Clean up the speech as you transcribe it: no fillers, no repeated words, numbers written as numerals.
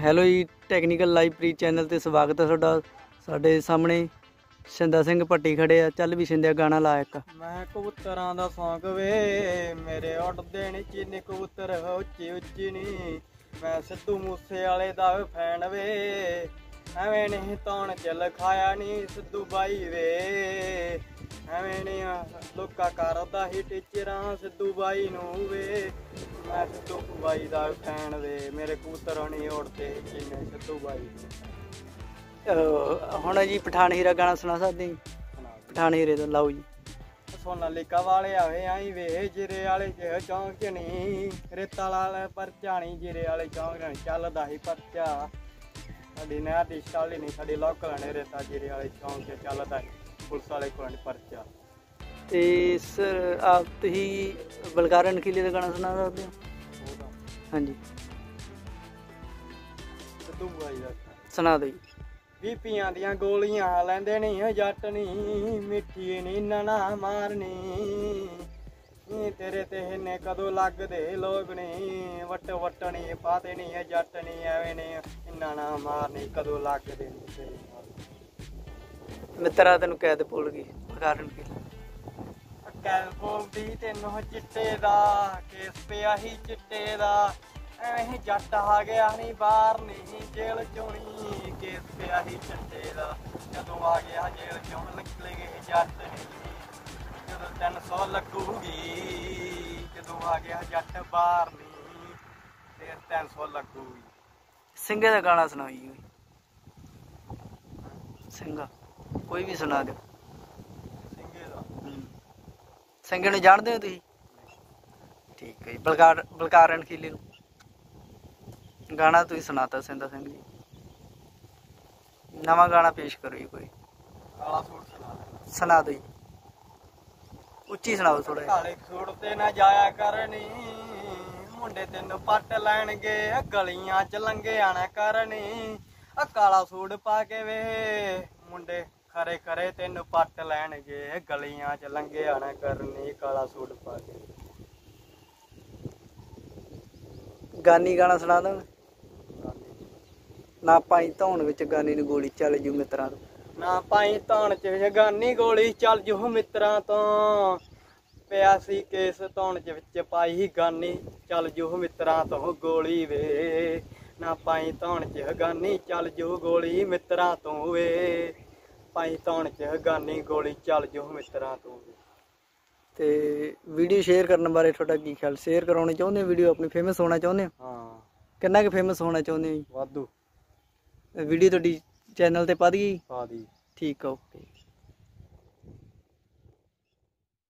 Hello ਜੀ, technical live pre channel ਤੇ ਸਵਾਗਤ ਹੈ ਤੁਹਾਡਾ। ਸਾਡੇ ਸਾਹਮਣੇ ਸ਼ਿੰਦਾ ਸਿੰਘ ਭੱਟੀ ਖੜੇ ਆ। ਚੱਲ ਵੀ ਸ਼ਿੰਦਿਆ ਗਾਣਾ ਲਾ ਇੱਕ। ਮੈਂ ਕਬੂਤਰਾਂ ਦਾ ਸੌਂਕ ਵੇ, ਮੇਰੇ ਉੱਡਦੇ ਨੀ ਚੀਨੀ ਕਬੂਤਰ ਉੱਚੀ ਉੱਚੀ ਨੀ। ਮੈਂ ਸਿੱਧੂ ਮੂਸੇ ਵਾਲੇ ਦਾ ਫੈਨ ਵੇ, ਐਵੇਂ ਨਹੀਂ ਤੌਣ ਚ ਲਿਖਾਇਆ ਨੀ ਸਿੱਧੂ ਬਾਈ ਵੇ। ਐਵੇਂ ਨਹੀਂ ਲੋਕਾਂ ਕਰਦਾ ਹੀ ਟੀਚਰਾਂ ਸਿੱਧੂ ਬਾਈ ਨੂੰ ਵੇ। ਮੈਂ ਸਿੱਧੂ ਬਾਈ ਦਾ ਫੈਨ ਵੇ, ਮੇਰੇ ਕਬੂਤਰ ਨਹੀਂ ਉੱਡਦੇ ਚੀਨੀ ਸਿੱਧੂ ਬਾਈ। ਹੁਣ ਜੀ ਪਠਾਨ ਹੀਰਾ ਗਾਣਾ ਸੁਣਾ ਸਕਦੇ ਜੀ? ਪਠਾਨ ਹੀਰੇ ਤੋਂ ਲਾਓ ਜੀ। ਸੋਨਾਲੀਕਾ ਵਾਲੇ ਆਵੇ ਆਈ ਵੇ, ਜਿਰੇ ਵਾਲੇ ਚ ਚੌਂਕ ਚ ਨੀ ਰੇਤਾ ਵਾਲਾ ਪਰਚਾ ਨੀ, ਜਿਰੇ ਵਾਲੇ ਚੌਂਕ ਚ ਚੱਲਦਾ ਹੀ ਪਰਚਾ। ਸਾਡੀ ਨਹਿਰ ਦੀ ਸਟਾਲੀ ਨੀ, ਸਾਡੀ ਲੋਕਲ ਨੇ ਰੇਤਾ, ਜਿਰੇ ਵਾਲੇ ਚੌਂਕ ਚ ਚੱਲਦਾ ਪੁਲਿਸ ਵਾਲੇ ਕੋਲ ਨੀ ਪਰਚਾ। ਤੇ ਸਰ ਆਪ ਤੁਸੀਂ ਬਲਕਾਰ ਨਖੀਲੇ ਦਾ ਗਾਣਾ ਸੁਣਾ ਸਕਦੇ ਹੋ? ਹਾਂਜੀ ਸਿੱਧੂ ਬਾਈ ਦਾ ਸੁਣਾ ਦਿਓ ਜੀ। ਬੀਪੀਆਂ ਦੀਆਂ ਗੋਲੀਆਂ ਲੈਂਦੇ ਨੀ ਜੱਟ ਨੀ, ਮਿੱਠੀ ਨੀ ਨਾ ਮਾਰਨੀ। ਤੇਰੇ ਤੇ ਇਹਨੇ ਕਦੋਂ ਲੱਗਦੇ ਲੋਕ ਨੀ, ਵੱਟ ਵੱਟਣੀ ਪਾਤੇ ਨੀ ਜੱਟ ਨੀ, ਐਵੇਂ ਨੇ ਇੰਨਾ ਨਾ ਮਾਰਨੀ ਕਦੋਂ ਲੱਗਦੇ ਨੀ ਤੇਰੇ। ਮਿੱਤਰਾ ਤੈਨੂੰ ਕੈਦ ਭੁੱਲ ਗਈ ਬਲਕਾਰ ਨਖੀਲੇ। ਕੈਦ ਬੋਲਦੀ ਤੈਨੂੰ ਚਿੱਟੇ ਦਾ ਕੇਸ ਪਿਆ ਹੀ ਚਿੱਟੇ ਦਾ, ਐਵੇਂ ਜੱਟ ਆ ਗਿਆ ਨੀ ਬਾਹਰ ਨੀ ਜੇਲ੍ਹ ਚੋਂ ਨੀ, ਕੇਸ ਪਿਆ ਹੀ ਚਿੱਟੇ ਦਾ। ਜਦੋਂ ਆ ਗਿਆ ਜੇਲ੍ਹ ਚੋਂ ਨਿਕਲੇ ਗਏ ਜੱਟ ਨੀ, ਜਦੋਂ 300 ਲੱਗੂਗੀ। ਜਦੋਂ ਆ ਗਿਆ ਜੱਟ ਬਾਹਰ ਨੀ, ਫਿਰ 300 ਲੱਗੂਗੀ। ਸਿੰਘੇ ਦਾ ਗਾਣਾ ਸੁਣਾਓ ਜੀ। ਸਿੰਘਾ ਕੋਈ ਵੀ ਸੁਣਾ ਦਿਓ। ਸਿੰਘੇ ਦਾ ਸਿੰਘੇ ਨੂੰ ਜਾਣਦੇ ਹੋ ਤੁਸੀਂ? ਠੀਕ ਹੈ ਜੀ। ਬਲਕਾਰ ਨਖੀਲੇ ਨੂੰ ਗਾਣਾ ਤੁਸੀਂ ਸੁਣਾਤਾ ਸਿੰਦਾ ਸਿੰਘ ਜੀ। ਨਵਾਂ ਗਾਣਾ ਪੇਸ਼ ਕਰੋ ਜੀ ਕੋਈ। ਕਾਲਾ ਸੂਟ ਸੁਣਾ ਦਿਓ ਜੀ, ਉੱਚੀ ਸੁਣਾਓ ਥੋੜਾ ਜਿਹਾ। ਕਾਲੇ ਸੂਟ ਤੇ ਨਾ ਜਾਇਆ ਕਰਨੀ, ਮੁੰਡੇ ਤੈਨੂੰ ਪੱਟ ਲੈਣਗੇ ਗਲੀਆਂ ਚ ਲੰਘੇ ਆਣਾ ਕਰਨੀ। ਕਾਲਾ ਸੂਟ ਪਾ ਕੇ ਵੇ ਮੁੰਡੇ ਖਰੇ ਖਰੇ ਤੈਨੂੰ ਪੱਟ ਲੈਣਗੇ ਗਲੀਆਂ ਚ ਲੰਘੇ ਆਣਾ ਕਰਨੀ, ਕਾਲਾ ਸੂਟ ਪਾ ਕੇ। ਗਾਨੀ ਗਾਣਾ ਸੁਣਾ ਦੋ ਨਾ। ਪਾਈ ਧੌਣ ਵਿੱਚ ਗਾਨੀ ਨੂੰ ਗੋਲੀ ਚੱਲ ਜੂ ਮਿੱਤਰਾਂ ਤੋਂ। ਨਾ ਪਾਈ ਧੌਣ ਚ ਗਾਨੀ ਗੋਲੀ ਚੱਲ ਜੂ ਮਿੱਤਰਾਂ ਤੋਂ, ਪਿਆ ਸੀ ਕੇਸ ਧੌਣ ਚ ਵਿੱਚ ਪਾਈ ਗਾਨੀ ਚੱਲ ਜੂ ਮਿੱਤਰਾਂ ਤੋਂ ਗੋਲੀ ਵੇ। ਨਾ ਪਾਈ ਧੌਣ ਚ ਗਾਨੀ ਚੱਲ ਜੂ ਗੋਲੀ ਮਿੱਤਰਾਂ ਤੋਂ ਵੇ, ਪਾਈ ਧੌਣ ਚ ਗਾਨੀ ਗੋਲੀ ਚੱਲ ਜੂ ਮਿੱਤਰਾਂ ਤੋਂ। ਤੇ ਵੀਡੀਓ ਸ਼ੇਅਰ ਕਰਨ ਬਾਰੇ ਤੁਹਾਡਾ ਕੀ ਖਿਆਲ? ਸ਼ੇਅਰ ਕਰਾਉਣੀ ਚਾਹੁੰਦੇ ਹੋ ਵੀਡੀਓ? ਆਪਣੀ ਫੇਮਸ ਹੋਣਾ ਚਾਹੁੰਦੇ ਹੋ? ਹਾਂ। ਕਿੰਨਾ ਕੁ ਫੇਮਸ ਹੋਣਾ ਚਾਹੁੰਦੇ ਹੋ ਜੀ? ਵਾਧੂ। ਵੀਡੀਓ ਤੁਹਾਡੀ ਚੈਨਲ ਤੇ ਪਾ ਦਈਏ? ਪਾ ਦੀ। ਠੀਕ ਆ, ਓਕੇ।